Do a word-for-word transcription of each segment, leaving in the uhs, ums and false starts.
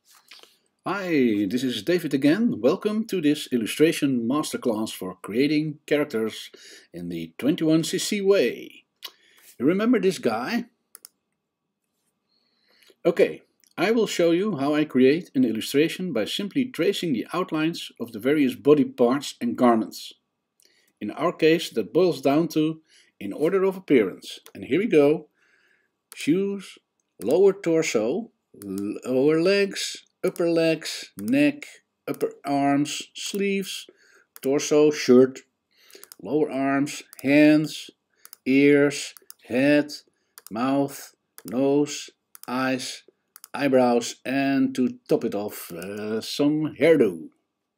Hi, this is David again. Welcome to this illustration masterclass for creating characters in the twenty-one C C way. You remember this guy? Okay, I will show you how I create an illustration by simply tracing the outlines of the various body parts and garments. In our case, that boils down to in order of appearance. And here we go. Shoes, lower torso, lower legs, upper legs, neck, upper arms, sleeves, torso, shirt, lower arms, hands, ears, head, mouth, nose, eyes, eyebrows, and to top it off, uh, some hairdo.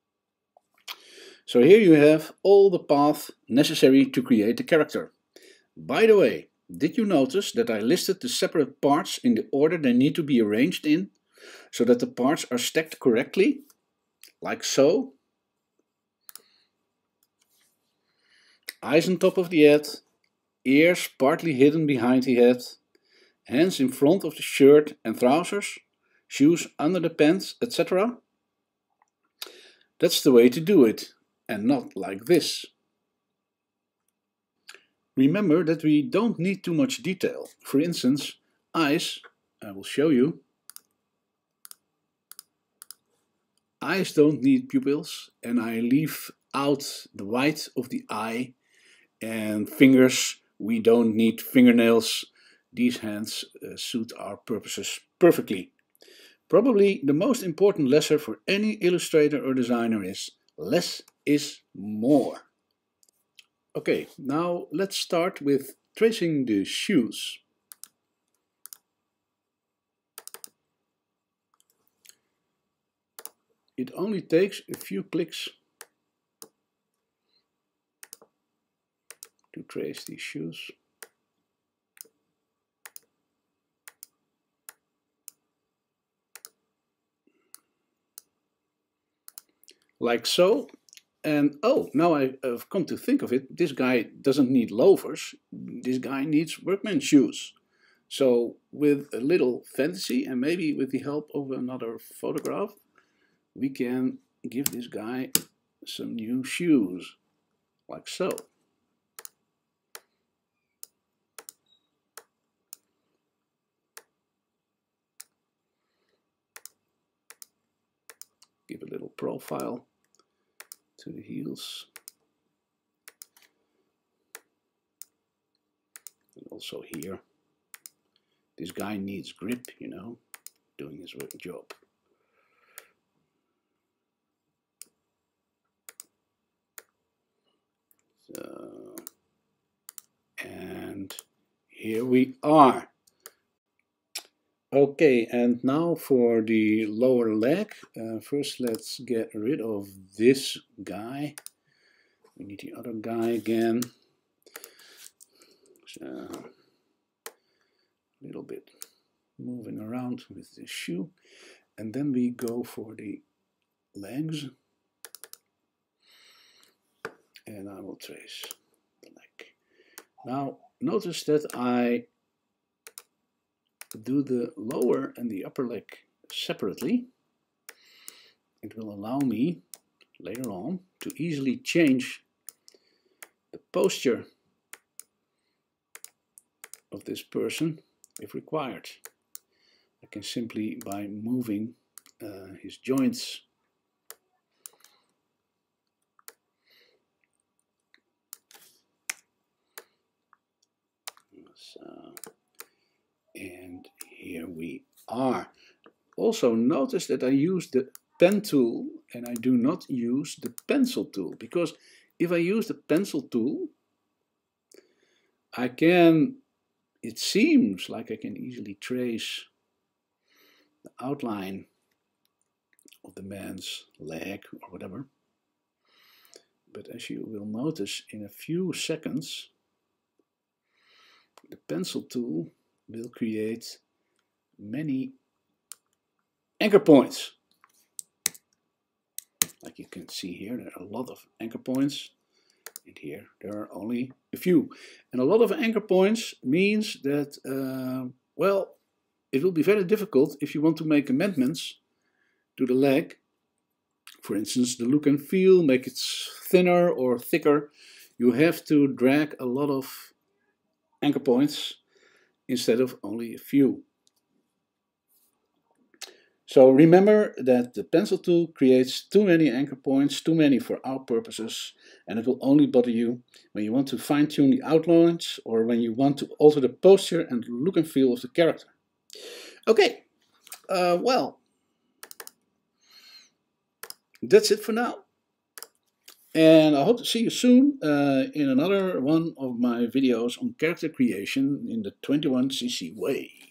So here you have all the paths necessary to create the character. By the way, did you notice that I listed the separate parts in the order they need to be arranged in, so that the parts are stacked correctly, like so? Eyes on top of the head, ears partly hidden behind the head, hands in front of the shirt and trousers, shoes under the pants, et cetera. That's the way to do it, and not like this. Remember that we don't need too much detail. For instance, eyes, I will show you. Eyes don't need pupils, and I leave out the white of the eye. And fingers, we don't need fingernails. These hands uh, suit our purposes perfectly. Probably the most important lesson for any illustrator or designer is less is more. Okay, now let's start with tracing the shoes. It only takes a few clicks to trace these shoes. Like so. And oh, now I've come to think of it, this guy doesn't need loafers, this guy needs workman's shoes. So with a little fantasy and maybe with the help of another photograph, we can give this guy some new shoes, like so. Give a little profile to the heels. And also here. This guy needs grip, you know, doing his job. So, and here we are. Okay, and now for the lower leg. Uh, first let's get rid of this guy. We need the other guy again. So, a little bit moving around with the shoe. And then we go for the legs. And I will trace the leg. Now notice that I do the lower and the upper leg separately. It will allow me later on to easily change the posture of this person if required. I can simply, by moving uh, his joints, so, and here we are. Also notice that I use the pen tool and I do not use the pencil tool, because if I use the pencil tool, I can, it seems like I can easily trace the outline of the man's leg or whatever. But as you will notice in a few seconds, the pencil tool will create many anchor points. Like you can see here, there are a lot of anchor points, and here there are only a few. And a lot of anchor points means that, uh, well, it will be very difficult if you want to make amendments to the leg. For instance, the look and feel, make it thinner or thicker. You have to drag a lot of anchor points instead of only a few. So remember that the pencil tool creates too many anchor points, too many for our purposes, and it will only bother you when you want to fine-tune the outlines or when you want to alter the posture and look and feel of the character. Okay, uh, well, that's it for now. And I hope to see you soon uh, in another one of my videos on character creation in the twenty-one C C way.